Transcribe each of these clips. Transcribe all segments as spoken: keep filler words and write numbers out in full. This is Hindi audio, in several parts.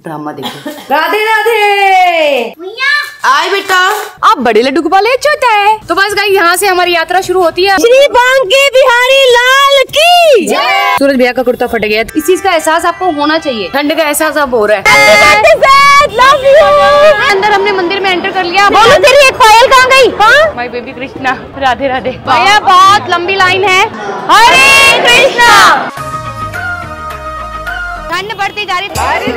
ड्रामा देखो। राधे राधे आए बेटा, आप बड़े लड्डू गोपाल छोटा है। तो बस गाइस यहाँ से हमारी यात्रा शुरू होती है। श्री बांके बिहारी लाल की जय। सूरज भैया का कुर्ता फट गया। इस चीज का एहसास आपको होना चाहिए। ठंड का एहसास अब हो रहा है। Love you. अंदर हमने मंदिर में एंटर कर लिया। बोलो तेरी एक पायल कहाँ गई? My baby Krishna. राधे राधे। भैया बहुत लंबी लाइन है। हरे कृष्णा। ठंड बढ़ती जा रही।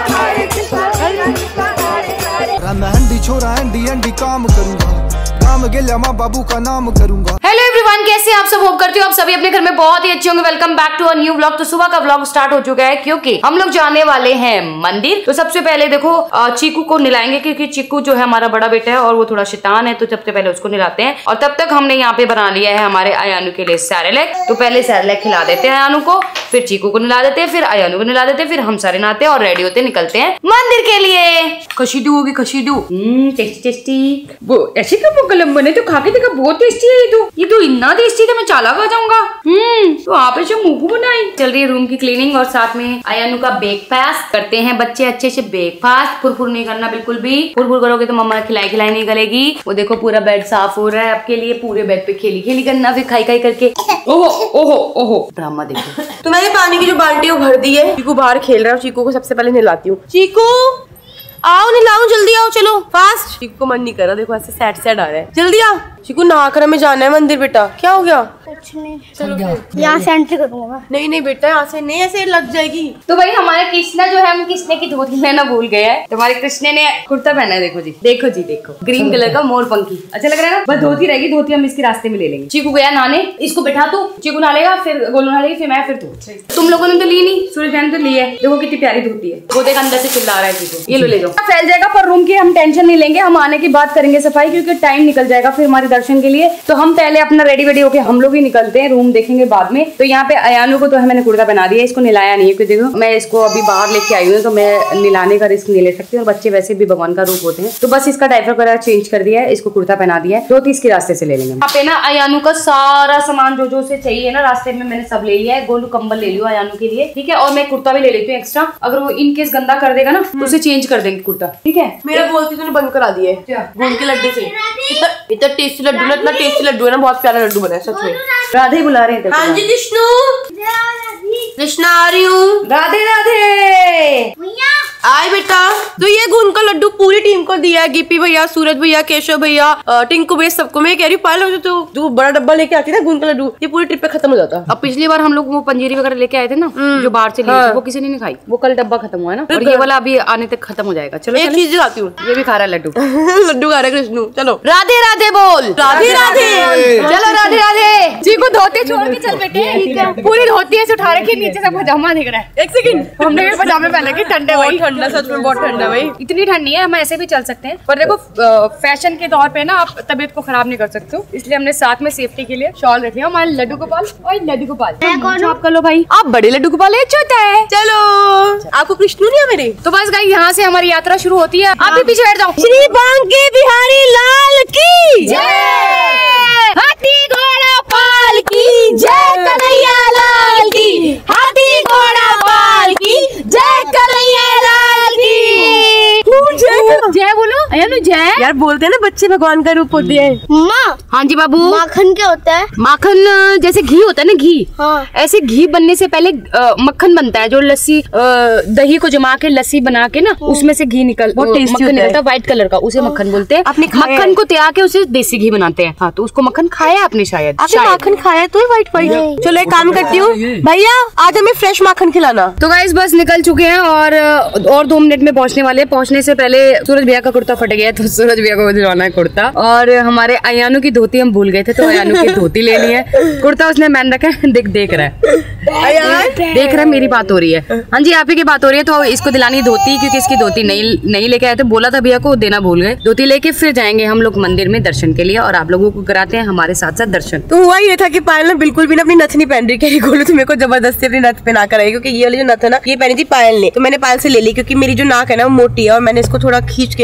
हंडी छोरा हंडी हंडी काम करूंगा, काम गेल्या माँ बाबू का नाम करूंगा। हेलो एवरीवन, कैसे आप सब? होप करती हूँ आप सभी अपने घर में बहुत ही अच्छे होंगे। Welcome back to a new vlog. तो सुबह का व्लॉग स्टार्ट हो चुका है क्योंकि हम लोग जाने वाले हैं मंदिर। तो सबसे पहले देखो चीकू को नहलाएंगे क्योंकि चीकू जो है हमारा बड़ा बेटा है और वो थोड़ा शैतान है। तो सबसे पहले उसको नहलाते हैं और तब तक हमने यहाँ पे बना लिया है हमारे अयानु के लिए सैरेलैक। तो पहले सैरेलैक खिला देते हैं अयानु को, फिर चीकू को नहला देते हैं, फिर अयानु को नहला देते हैं, फिर हम सारे नहाते हैं और रेडी होते निकलते हैं मंदिर के लिए। खशीदू होगी खशीदू। हम्म टेस्टी टेस्टी। वो ऐसे क्यों गलम बने? तो खा के देखा, बहुत टेस्टी है ये तो। ये तो इतना टेस्टी था मैं चाला खा जाऊंगा। हम्म तो आप ऐसे मुंह बनाई। चल रही है रूम की क्लीनिंग और साथ में अयानु का ब्रेकफास्ट करते हैं बच्चे अच्छे से। ब्रेकफास्ट फुरफुर नहीं करना बिल्कुल भी। फुरफुर करोगे तो मम्मा खिलाई खिलाई नहीं गलेगी। वो देखो पूरा बेड साफ हो रहा है आपके लिए। पूरे बेड पे खेली खेली करना, फिर खाई खाई करके। ओहो ओहो ओहो ड्रामा देखो। तो मैंने पानी की जो बाल्टी है वो भर दी है। चीकू बाहर खेल रहा है। चीकू को सबसे पहले नहलाती हूँ। चीकू आओ नहलाऊं, जल्दी आओ, चलो फास्ट। चीकू को मन नहीं कर रहा, देखो ऐसे सैड सैड आ रहा है। जल्दी आओ चीकू, नहा कर हमें जाना है मंदिर। बेटा क्या हो गया? कुछ नहीं, चलो यहाँ से एंट्री करूंगा। नहीं नहीं बेटा, यहाँ से नहीं, ऐसे लग जाएगी। तो भाई हमारे कृष्णा जो है, हम कृष्ण की धोती लेना भूल गए हैं। तो हमारे कृष्ण ने कुर्ता पहना है। देखो जी, देखो जी, देखो ग्रीन कलर का मोर पंखी। अच्छा लग रहा है ना? बस धोती रहेगी, धोती हम इसके रास्ते में ले लेंगे। चीकू गया नहाने, इसको बैठा तू। चीकू नहा लेगा, फिर गोलू नहा लेगी, फिर मैं, फिर तू। तुम लोगों ने तो ली नहीं, सूरज बहन तो ली है। देखो कितनी प्यारी धोती है। वो देख अंदर से चिल्ला रहा है चीकू। ये लो ले जाओ, फैल जाएगा। पर रूम की हम टेंशन नहीं लेंगे, हम आने की बात करेंगे सफाई, क्योंकि टाइम निकल जाएगा फिर हमारे दर्शन के लिए। तो हम पहले अपना रेडी वेडी होके हम लोग ही निकलते हैं, रूम देखेंगे बाद में। तो यहाँ पे अयानु को तो है मैंने कुर्ता पहना दिया, इसको नहलाया नहीं है क्योंकि देखो मैं इसको अभी बाहर लेके आई हूँ तो मैं नहलाने का रिस्क नहीं ले सकती। और बच्चे वैसे भी भगवान का रूप होते हैं। तो बस इसका डायपर वगैरह चेंज कर दिया है, इसको कुर्ता पहना दिया है। धोती इसके रास्ते से ले लेंगे। यहाँ पे ना अयानु का सारा सामान जो जो से चाहिए ना रास्ते में मैंने सब ले लिया है। गोलू कंबल ले लियो अयानु के लिए, ठीक है। और मैं कुर्ता भी ले लेती हूँ एक्स्ट्रा, अगर वो इन केस गंदा कर देगा ना तो उसे चेंज कर देंगे कुर्ता, ठीक है। मेरा बोलती तूने बंद करा दिए गोंद के लड्डू से। इतना टेस्टी लड्डू ना, इतना टेस्टी लड्डू है ना, बहुत प्यारा लड्डू बना है सच में। राधे बुला रहे हैं। हाँ जी कृष्णू, कृष्णा आ रही हूँ। राधे राधे। आए बेटा, तो ये गुंद का लड्डू पूरी टीम को दिया है। गिप्पी भैया, सूरज भैया, केशव भैया, टिंकू भैया, सबको। मैं कह रही हूँ तो जो बड़ा डब्बा लेके आती है ना गुंद का लड्डू, ये पूरी ट्रिप पे खत्म हो जाता। अब पिछली बार हम लोग वो पंजीरी वगैरह लेके आए थे ना जो बाहर से लिए थे, वो किसी ने नहीं खाई। वो कल डब्बा खत्म हुआ है ना, और ये वाला अभी आने तक खत्म हो जाएगा। चलो एक चीज लाती हूँ, ये भी खा रहा है लड्डू। लड्डू खा रहा है कृष्णू। चलो राधे राधे बोल। राधे राधे। चलो राधे राधे। जी को धोती छोड़ के चल बेटे, पूरी धोती है उठा रखी, नीचे से पजामा दिख रहा है। एक सेकंड, हमने भी पजामे पहने के। ठंडे भाई, ठंडा सच में बहुत ठंडा भाई। इतनी ठंड नहीं है, हम ऐसे भी चल सकते हैं। पर देखो फैशन के तौर पे ना आप तबीयत को खराब नहीं कर सकते हो, इसलिए हमने साथ में सेफ्टी के लिए शॉल रख लिया। हमारे लड्डू गोपाल और लड्डू गोपाल। आप कर लो भाई, आप बड़े लड्डू गोपाल है, छोटा है। चलो आपको कृष्णू नहीं है मेरे। तो बस गाइस यहाँ से हमारी यात्रा शुरू होती है। आप भी पीछे बैठ जाओ। श्री बांके बिहारी लाल की जय। हाथी घोड़ा पाल की जय, कन्हैया लाल की। हाथी घोड़ा पाल की जय, कन्हैया लाल की। जय बोलो अयानु, जय। यार बोलते हैं ना बच्चे भगवान का रूप होते हैं। माँ, हाँ जी बाबू। माखन क्या होता है? माखन जैसे घी होता है ना, घी। हाँ। ऐसे घी बनने से पहले आ, मक्खन बनता है, जो लस्सी आ, दही को जमा के लस्सी बना के ना उसमें से घी निकल मक्खन निकलता है व्हाइट कलर का, उसे मक्खन बोलते हैं। मक्खन को त्याग के उसे देसी घी बनाते हैं। हाँ, तो उसको मक्खन खाया आपने शायद। आपने माखन खाया तो व्हाइट व्हाइट। चलो एक काम करती हूँ भैया, आज हमें फ्रेश माखन खिलाना। तो गाइस बस निकल चुके हैं और और दो मिनट में पहुँचने वाले। पहुँचने से पहले सूरज भैया का कुर्ता फट गया तो सूरज भैया को दिलवाना है कुर्ता। और हमारे अयानु की धोती हम भूल गए थे तो अयानु की धोती लेनी है। कुर्ता उसने पहन रखा है, देख देख रहा है, देख रहा है मेरी बात हो रही है। हाँ जी आप ही की बात हो रही है। तो इसको दिलानी धोती, क्योंकि इसकी धोती नहीं नहीं लेके आए थे। बोला था भैया को, देना भूल गए। धोती लेके फिर जाएंगे हम लोग मंदिर में दर्शन के लिए और आप लोगों को कराते हैं हमारे साथ साथ दर्शन। तो हुआ ये था कि पायल ने बिल्कुल भी ना अपनी नथ नहीं पहन रही। कह गोलू तो मेरे को जबरदस्ती अपनी नथ पहना कर आई, क्योंकि ये वाली जो नथ है ना ये पहनी थी पायल ने। तो मैंने पायल से ले ली क्योंकि मेरी जो नाक है ना वो मोटी है और मैंने इसको थोड़ा खींच के ना अपने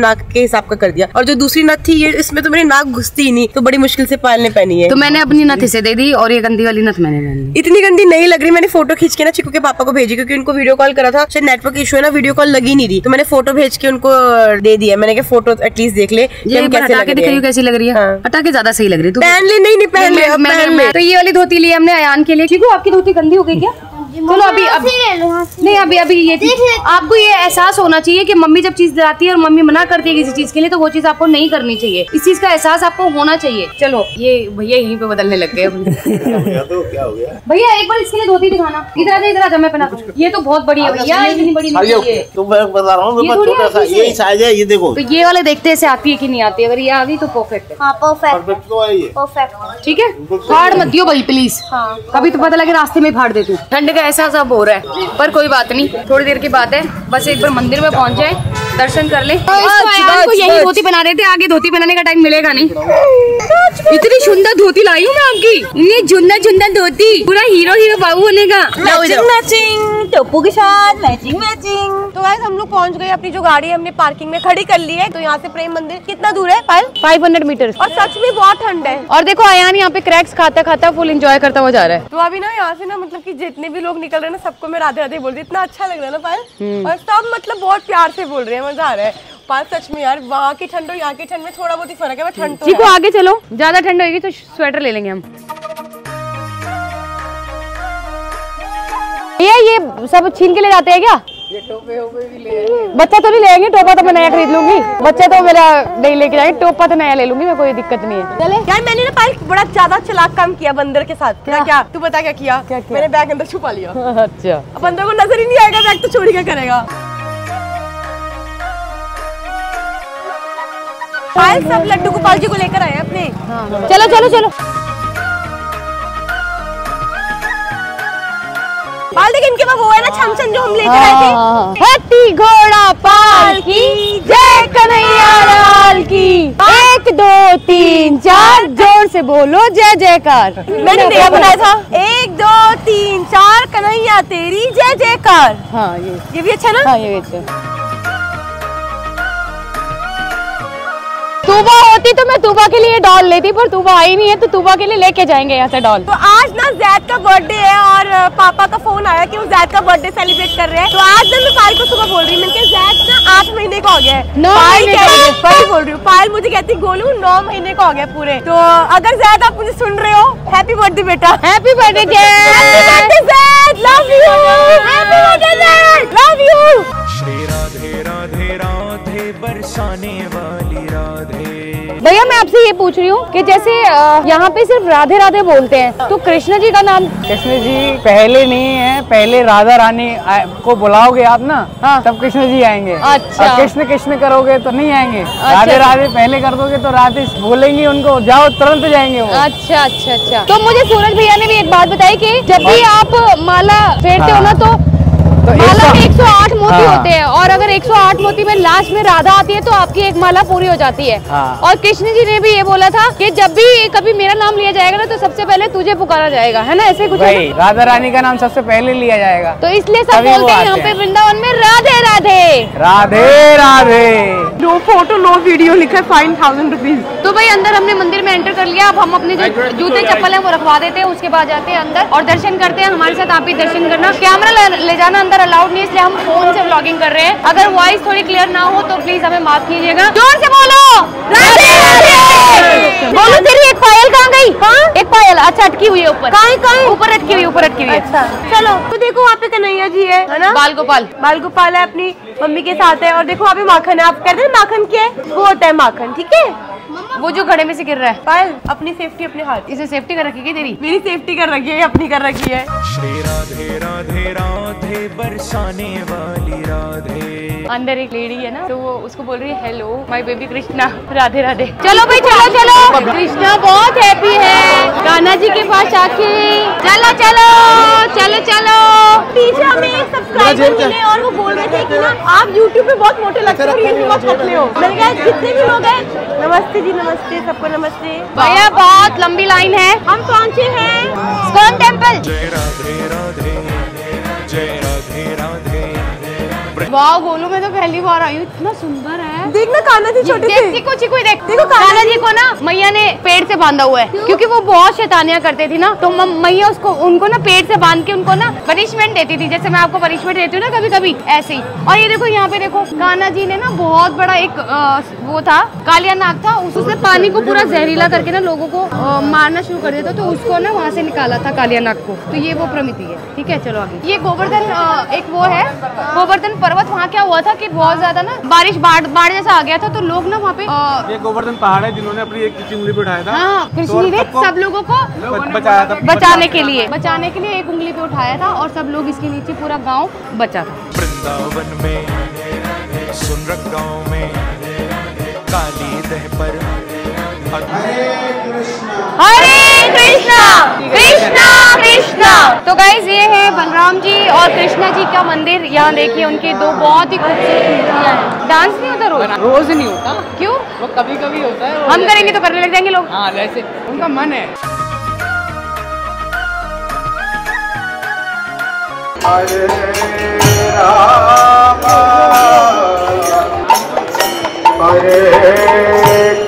नाक के हिसाब का कर दिया। और जो दूसरी नथ थी ये इसमें तो मेरी नाक घुसती ही नहीं, तो बड़ी मुश्किल से पायल ने पहनी है। तो मैंने अपनी नथ इसे दे दी और ये गंदी वाली नथ मैंने पहन ली। इतनी गंदी नहीं लग रही। मैंने फोटो खींच के ना चिकू के पापा को भेजी, क्योंकि उनको वीडियो कॉल करा था, शायद नेटवर्क इशू है ना, वीडियो कॉल लगी नहीं रही, तो मैंने फोटो भेज के उनको दे दिया। मैंने कहा फोटो एटलीस्ट देख ले ये कैसे लग रही है, कैसी लग रही है। हाँ। हटा के ज्यादा सही लग रही है। पहन ले। नहीं नहीं पहन ले, अब पहन ले। तो ये वाली धोती ली हमने अयान के लिए। चिकू आपकी धोती गंदी हो गई क्या? चलो अभी अब नहीं अभी अभी ये आपको ये एहसास होना चाहिए कि मम्मी जब चीज दिलाती है और मम्मी मना करती है किसी चीज के लिए, तो वो चीज आपको नहीं करनी चाहिए। इस चीज का एहसास आपको होना चाहिए। चलो ये भैया यहीं पे बदलने लग गए। तो क्या हो गया भैया एक बार इसके लिए धोती दिखाना। इधर आ इधर आ, मैं पहना दूं। ये तो बहुत बड़ी है भैया, इतनी बड़ी नहीं चाहिए। तो मैं बता रहा हूँ छोटा सा यही साइज है, ये देखो। तो ये वाले देखते हैं आती है कि नहीं आती। अगर ये आ गई तो परफेक्ट है। हाँ परफेक्ट परफेक्ट तो है ये। परफेक्ट ठीक है, फाड़ मत दियो भाई प्लीज। हाँ कभी तो पता लगे रास्ते में फाड़ दे तू। ठंड का एहसास अब हो रहा है, पर कोई बात नहीं, थोड़ी देर की बात है। बस एक बार मंदिर में पहुंच जाए, दर्शन कर ले। तो इसको यही धोती बना रहे थे, आगे धोती बनाने का टाइम मिलेगा नहीं। इतनी सुंदर धोती लाई हूँ मैं आपकी, इतनी सुंदर सुंदर धोती, पूरा हीरो हीरो बाबू बनेगा। मैचिंग टोपू के साथ मैचिंग मैचिंग। तो गाइस हम लोग पहुंच गए। अपनी जो गाड़ी है हमने पार्किंग में खड़ी कर ली है। तो यहाँ से प्रेम मंदिर कितना दूर है पायल? Five hundred metre. और सच में बहुत ठंड है। और देखो अयान यहाँ पे क्रैक्स खाता खाता फुल एंजॉय करता हुआ जा रहा है। तो अभी ना यहाँ से ना मतलब कि जितने भी लोग निकल रहे हैं ना, सबको मैं राधे राधे बोल रही हूँ। इतना अच्छा लग रहा है ना पायल, और सब मतलब बहुत प्यार से बोल रहे हैं, मजा आ रहा है। पायल सच में यार, वहाँ की ठंड और यहाँ की ठंड में थोड़ा बहुत ही फर्क है। ठंड तो चिकू आगे चलो, ज्यादा ठंड होगी तो स्वेटर ले लेंगे हम। ये ये सब छीन के ले जाते हैं क्या? ये टोपे वोपे भी ले बच्चा तो नहीं लेंगे, टोपा तो मैं नया खरीद लूंगी। बच्चा तो मेरा नहीं लेके जाएंगे, टोपा तो नया ले लूंगी मैं, कोई दिक्कत नहीं है। चले यार, मैंने ना पायल बड़ा ज्यादा चालाक काम किया बंदर के साथ। क्या क्या तू बता क्या किया? क्या किया? मैंने बैग अंदर छुपा लिया। अच्छा, अब बंदर को नजर ही नहीं आएगा, बैग तो चोरी क्या करेगा। पायल सब लड्डू गोपाल जी को लेकर आए अपने। हाँ। चलो चलो चलो पाल, देखिए इनके पास वो है ना छमछम जो हम लेकर आए थे। हाथी घोड़ा पाल की जय कन्हैया लाल की, एक दो तीन चार जोर से बोलो जय जयकार। मैंने नया बनाया था, एक दो तीन चार कन्हैया तेरी जय जयकार। हाँ ये ये भी अच्छा ना? हाँ ये भी अच्छा। तूबा होती तो मैं तूबा के लिए डॉल लेती, पर तूबा आई नहीं है, तो तूबा के लिए लेके जाएंगे यहाँ से डॉल। तो आज ना जैद का बर्थडे है और पापा का फोन आया कि वो जैद का बर्थडे सेलिब्रेट कर रहे हैं। तो आज ना मैं पायल को सुबह बोल रही हूँ, मैंने कहा जैद ना आठ महीने का हो गया है। नौ महीने का हो गया। पायल बोल रही हूँ, पायल मुझे कहती गोलू नौ महीने का हो गया पूरे। तो अगर जैद आप मुझे सुन रहे हो, हैप्पी बर्थडे बेटा। Happy birthday Zaid, love you, happy birthday Zaid, love you. Shri Radhe Radhe Radhe बरसाने वाली राधे। भैया मैं आपसे ये पूछ रही हूँ कि जैसे यहाँ पे सिर्फ राधे राधे बोलते हैं, तो कृष्ण जी का नाम? कृष्ण जी पहले नहीं है, पहले राधा रानी को बुलाओगे आप ना, हाँ। तब कृष्ण जी आएंगे। अच्छा। और कृष्ण कृष्ण करोगे तो नहीं आएंगे। अच्छा। राधे राधे पहले कर दोगे तो राधे बोलेंगी उनको, जाओ तुरंत जाएंगे वो। अच्छा अच्छा अच्छा। तो मुझे सूरज भैया ने भी एक बात बताई कि जब भी आप माला फेरते हो ना, तो तो माला में एक सौ आठ मोती हाँ। होते हैं, और अगर एक सौ आठ मोती में लास्ट में राधा आती है तो आपकी एक माला पूरी हो जाती है। हाँ। और कृष्ण जी ने भी ये बोला था कि जब भी कभी मेरा नाम लिया जाएगा ना, तो सबसे पहले तुझे पुकारा जाएगा, है ना? ऐसे कुछ है? राधा रानी का नाम सबसे पहले लिया जाएगा, तो इसलिए सब बोलते हैं यहाँ पे वृंदावन में Radhe Radhe Radhe Radhe. No photo no video लिखा है, फाइन थाउजेंड रुपीज। तो भाई अंदर हमने मंदिर में एंटर कर लिया। अब हम अपने जो जूते चप्पल है वो रखवा देते हैं, उसके बाद जाते हैं अंदर और दर्शन करते हैं। हमारे साथ आप भी दर्शन करना। कैमरा ले जाना अंदर अलाउड नहीं, इसलिए हम फोन से व्लॉगिंग कर रहे हैं। अगर वॉइस थोड़ी क्लियर ना हो तो प्लीज हमें माफ कीजिएगा। जोर से बोलो राधे राधे। बोलो तेरी एक पायल कहाँ गई? हाँ एक पायल, अच्छा अटकी हुई है ऊपर। कहाँ कहाँ? ऊपर अटकी हुई, ऊपर अटकी हुई। अच्छा चलो, तो देखो वहाँ पे कन्हैया जी है, है ना? बाल गोपाल, बाल गोपाल है, अपनी मम्मी के साथ है। और देखो वहाँ पे माखन है। आप कहते हैं माखन क्या है? वो होता है माखन, ठीक है? वो जो घड़े में से गिर रहा है। पायल अपनी सेफ्टी अपने हाथ। इसे सेफ्टी कर रखी है तेरी? मेरी सेफ्टी कर रखी है, अपनी कर रखी है। श्री राधे राधे राधे बरसाने वाली राधे। अंदर एक लेडी है ना, तो वो उसको बोल रही है hello my baby Krishna, Radhe Radhe. चलो भाई चलो चलो, कृष्णा बहुत हैप्पी है कान्हा जी के पास आके। चलो चलो चलो चलो। पीछे हमें एक सब्सक्राइबर मिले और वो बोल रहे थे कि ना आप यूट्यूब पे बहुत मोटे लगते हो और यूट्यूब बहुत पतले हो। मैंने कहा जितने भी लोग हैं, नमस्ते जी, नमस्ते सबको, नमस्ते भैया। बहुत लंबी लाइन है, हम पहुँचे हैं इस्कॉन टेम्पल। जय राधे राधे, जय राधे राधे। वाह गोलू, मैं तो पहली बार आई हूँ, इतना सुंदर है। देख ना कान्हा जी छोटे से। देखो चीकू देख, देखो कान्हा जी को ना मैया ने पेड़ से बांधा हुआ है, क्योंकि वो बहुत शैतानियां करते थी ना, तो मैया उसको उनको ना पेड़ से बांध के उनको ना पनिशमेंट देती थी, जैसे मैं आपको पनिशमेंट देती हूँ ना कभी कभी, ऐसे ही। और ये देखो यहाँ पे देखो कान्हा जी ने ना बहुत बड़ा एक आ, वो था कालिया नाग था, उसने पानी को पूरा जहरीला करके ना लोगों को आ, मारना शुरू कर दिया था, तो उसको ना वहाँ से निकाला था कालिया नाग को। तो ये वो प्रमिति है। ठीक है चलो आगे। ये गोवर्धन एक वो है गोवर्धन पर्वत। वहाँ क्या हुआ था कि बहुत ज्यादा ना बारिश बाढ़ बाढ़ जैसा आ गया था, तो लोग ना वहाँ पे आ, ये गोवर्धन पहाड़ है जिन्होंने अपनी एक उंगली पे उठाया था। हाँ कृष्ण ने सब लोगों को बचाया था, बचाने के लिए बचाने के लिए एक उंगली पे उठाया था, और सब लोग इसके नीचे पूरा गाँव बचा था। वृंदावन में सुन रख गाँव में काली दह पर हरे कृष्णा कृष्णा कृष्णा। तो गाइज ये है बलराम जी और कृष्णा जी का मंदिर। यहाँ देखिए उनके दो बहुत ही खूबसूरत मूर्तियाँ हैं। डांस नहीं होता रोज? रोज नहीं होता, क्यों? वो कभी कभी होता है। हम करेंगे तो करने लग जाएंगे लोग। हाँ वैसे उनका मन है। हरे राम हरे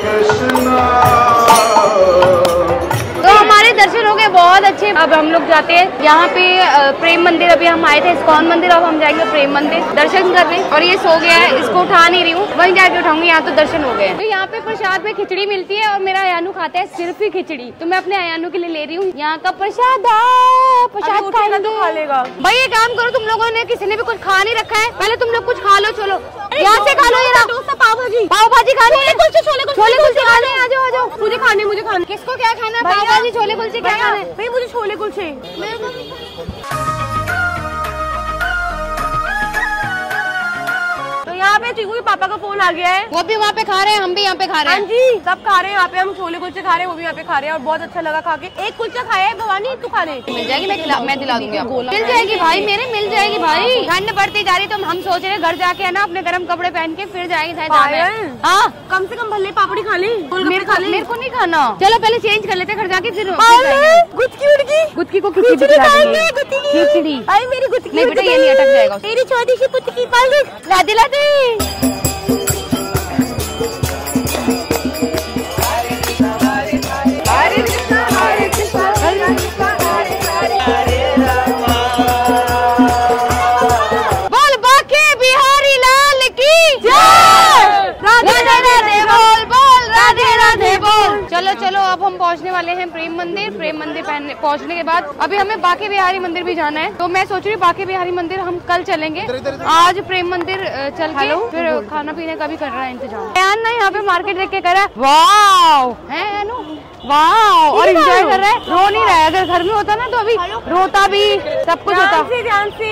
दर्शन हो गए बहुत अच्छे। अब हम लोग जाते हैं यहाँ पे प्रेम मंदिर। अभी हम आए थे इस्कॉन मंदिर, अब हम जाएंगे प्रेम मंदिर दर्शन करने। और ये सो गया है, इसको उठा नहीं रही हूँ, वहीं जाके उठाऊंगी। यहाँ तो दर्शन हो गए। तो यहाँ पे प्रसाद में खिचड़ी मिलती है और मेरा अयानू खाता है सिर्फ ही खिचड़ी, तो मैं अपने अयानू के लिए ले रही हूँ यहाँ का प्रसाद। प्रसाद खा लेगा भाई। ये काम करो, तुम लोगों ने किसी ने भी कुछ खा नहीं रखा है, पहले तुम लोग कुछ खा लो। चलो यहाँ से खा लो। ये पाव भाजी पाव भाजी खानी है, छोले कुलचे खाने। आ जाओ आ जाओ। मुझे खाने मुझे खाने किसको क्या खाना है? पाव भाजी छोले कुलचे क्या खाना है भाई? मुझे छोले कुलचे। यहाँ पे चीकू के पापा का फोन आ गया है, वो भी वहाँ पे खा रहे हैं, हम भी यहाँ पे खा रहे हैं। हाँ जी सब खा रहे हैं यहाँ पे। हम छोले कुलचे खा रहे हैं, वो भी यहाँ पे खा रहे हैं, और बहुत अच्छा लगा खा के। एक कुलचा खाया है भवानी, तू खाने मिल जाएगी। मैं खिला मैं दिला दूंगी आपको। मिल जाएगी भाई, मेरे मिल जाएगी भाई। ठंड बढ़ती जा रही, तो हम सोच रहे घर जाके है ना अपने गर्म कपड़े पहन के फिर जाएंगे। हाँ कम से कम भल्ले पापड़ी खा ले। मेरे खा ले, मेरे को नहीं खाना। चलो पहले चेंज कर लेते घर जाके, फिर गुटकी उड़की गुटकी को खिचड़ी खिचड़ी। अरे मेरी गुटकी नहीं बेटा ये नहीं अटक जाएगा। मेरी छोटी सी गुटकी पाल लादे लादे। बोल बाके बिहारी लाल की जय। राधे राधे बोल बोल राधे राधे बोल। चलो चलो अब हम पहुंचने वाले हैं प्रेम मंदिर। प्रेम मंदिर पहुंचने के बाद अभी हमें बाके बिहारी मंदिर भी जाना है, तो मैं सोच रही हूँ बाके बिहारी मंदिर हम कल चलेंगे। आज प्रेम मंदिर चल के फिर खाना पीने का भी कर रहा है इंतजाम। यार ना यहाँ पे मार्केट देख के कर रहा है वाव है अनु वाह, और एंजॉय कर रहा है, रो नहीं रहा है। अगर घर में होता ना तो अभी रोता भी, सब कुछ होता। ध्यान से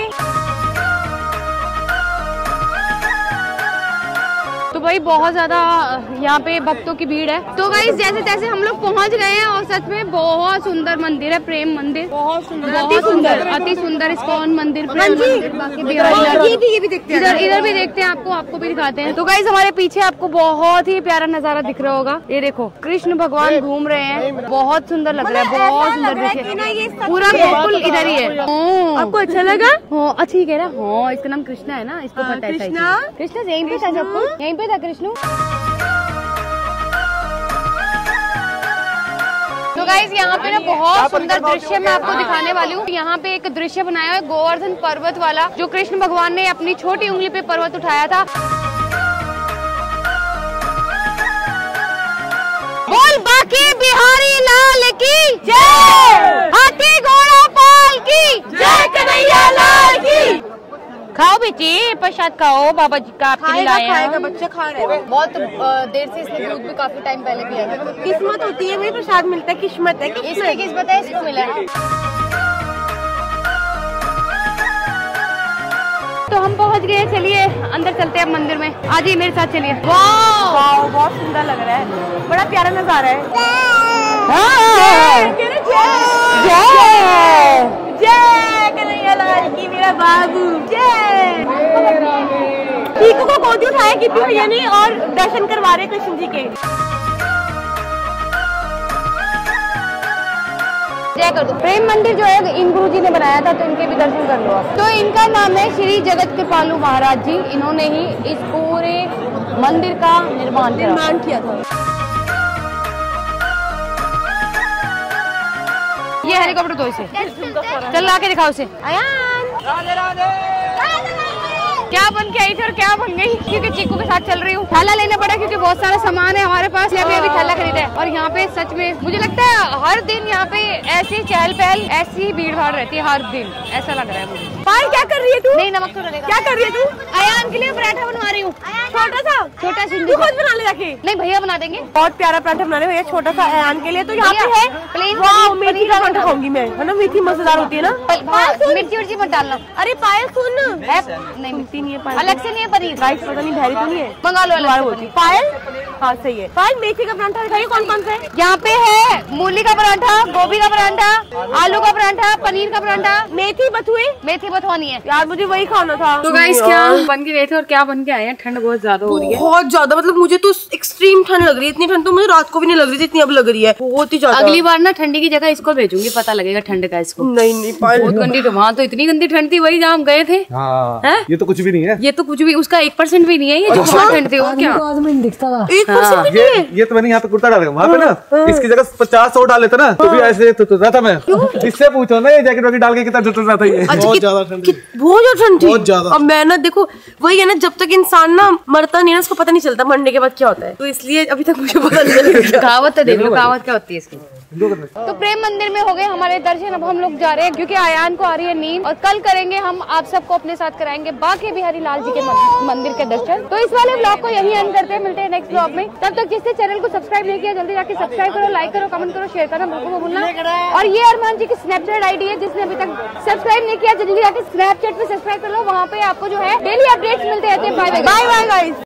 तो भाई बहुत ज्यादा यहाँ पे भक्तों की भीड़ है। तो भाई जैसे तैसे हम लोग पहुँच गए हैं, और सच में बहुत सुंदर मंदिर है प्रेम मंदिर। बहुत सुंदर बहुत सुंदर अति सुंदर इस्कॉन मंदिर, प्रेम मंदिर, बाकी भी इधर इधर भी देखते हैं, आपको आपको भी दिखाते हैं। तो गाइस हमारे पीछे आपको बहुत ही प्यारा नजारा दिख रहा होगा। ये देखो कृष्ण भगवान घूम रहे हैं, बहुत सुंदर लग रहा है, बहुत सुंदर देखिए पूरा गोकुल इधर ही है। आपको अच्छा लगा? हाँ अच्छा ही कह रहा है। हाँ इसका नाम कृष्णा है ना, इसको पता है। कृष्णा कृष्णा यहीं पे था सबको, यहीं पे था कृष्ण। तो गाइस यहाँ पे ना बहुत सुंदर दृश्य मैं आपको दिखाने वाली हूँ। यहाँ पे एक दृश्य बनाया है गोवर्धन पर्वत वाला, जो कृष्ण भगवान ने अपनी छोटी उंगली पे पर्वत उठाया था। बोल बाके बिहारी लाल की जय, हाथी घोड़ा पाल की जय, कन्हैया लाल की। खाओ बेटी प्रसाद खाओ, बाबा जी का आपके लिए लाए हैं। बच्चा खा रहे हैं। बहुत देर से इसने दूध भी काफी टाइम पहले पिया था। किस्मत होती है भाई, प्रसाद मिलता है, किस्मत है। इसकी किस्मत है, इसको मिला है। तो हम पहुंच गए, चलिए अंदर चलते हैं अब मंदिर में। आज ही मेरे साथ चलिए। वाह बहुत सुंदर लग रहा है, बड़ा प्यारा नजारा है। जय कन्हैया लाल की, मेरा बाबू जय। चीकू को गोदी उठाया कितनी भैया ने, और दर्शन करवा रहे कृष्ण जी के। जय कर दो। प्रेम मंदिर जो है इन गुरु जी ने बनाया था, तो इनके भी दर्शन कर लो आप। तो इनका नाम है श्री जगत कृपालु महाराज जी। इन्होंने ही इस पूरे मंदिर का निर्माण निर्माण किया था। ये हेलीकॉप्टर तो इसे चल ला के दिखाओ उसे। अयान राधे राधे। क्या बन के आई थी और क्या बन गई, क्योंकि चीकू के साथ चल रही हूँ। थैला लेना पड़ा क्योंकि बहुत सारा सामान है हमारे पास। अभी अभी थैला खरीदा है। और यहाँ पे सच में मुझे लगता है हर दिन यहाँ पे ऐसी चहल पहल, ऐसी भीड़ भाड़ रहती है हर दिन, ऐसा लग रहा है मुझे। पायल क्या कर रही है तू? नहीं नमक तो डलेगा। क्या कर रही है तू? अयान के लिए पराठा बनवा रही हूँ। छोटा सा छोटा तू खुद बना ले जाके। नहीं भैया बना देंगे। बहुत प्यारा पराठा बना रहे हो, ये छोटा सा अयान के लिए। तो यहाँ पे है प्लेन वाह, मेथी का पराठा खाऊंगी मैं, है ना? मेथी मजेदार होती है ना। मिर्ची उर्ची मत डालना। अरे पायल सुन, नहीं सुनती नहीं है पायल। अलग से नहीं है पनीर। राइस पता नहीं बहरी तो नहीं है, मंगा लो अलग होती। पायल हाँ सही है। पायल मेथी का पराठा दिखाइए कौन कौन सा है। यहाँ पे है मूली का पराठा, गोभी का पराठा, आलू का पराठा, पनीर का पराठा, मेथी बथुए। मेथी बथवानी है यार, मुझे वही खाना था। तो गाइस क्या बन के गए थे और क्या बन के आए हैं। ठंड बहुत ज्यादा हो रही है, बहुत ज्यादा। मतलब मुझे तो एक्सट्रीम ठंड लग रही है। इतनी ठंड तो मुझे रात को भी नहीं लग रही थी, इतनी अब लग रही है, बहुत ही ज्यादा। अगली बार ना ठंडी की जगह इसको भेजूंगी, पता लगेगा ठंड का इसको। नहीं नहीं पायल बहुत गंदी। तो वहाँ तो इतनी गंदी ठंड थी, वही जहाँ हम गए थे। हाँ, है? ये तो कुछ भी नहीं है। ये तो कुछ भी, उसका एक परसेंट भी नहीं है। ये जो बहुत ठंड थी वो क्या दिखता था। एक परसेंट भी ये नहीं है। ये तो मैंने यहाँ पे कुर्ता डाला वहाँ पे ना, इसकी जगह पचास सौ डाल लेता ना तो भी ऐसे तो रहा था मैं। इससे पूछो ना, ये जैकेट वैकेट डाल के कितना जुट रहा था ये। बहुत ज्यादा ठंड थी। बहुत ज्यादा ठंड थी, बहुत ज्यादा। अब मैं ना देखो वही है ना, जब तक इंसान ना मरता नहीं ना, उसको पता नहीं चलता मरने के बाद क्या होता है। तो इसलिए अभी तक मुझे पता नहीं चला। कहावत तो देख लो, कहावत क्या होती है इसकी। तो प्रेम मंदिर में हो गए हमारे दर्शन। अब हम लोग जा रहे हैं क्योंकि आयान को आ रही है नींद, और कल करेंगे हम आप सबको अपने साथ कराएंगे बाके बिहारी लाल जी के मंदिर के दर्शन। तो इस वाले ब्लॉग को यहीं एंड करते हैं, मिलते हैं नेक्स्ट ब्लॉग में। तब तक जिसने चैनल को सब्सक्राइब नहीं किया जल्दी जाके सब्सक्राइब करो, लाइक करो, कमेंट करो, शेयर करना बिल्कुल मत भूलना। और ये अरमान जी की स्नैपचैट आईडी है, जिसने अभी तक सब्सक्राइब नहीं किया जल्दी जाके स्नैपचैट पे सब्सक्राइब कर लो। वहाँ पे आपको जो है डेली अपडेट्स मिलते रहते हैं। Bye bye guys.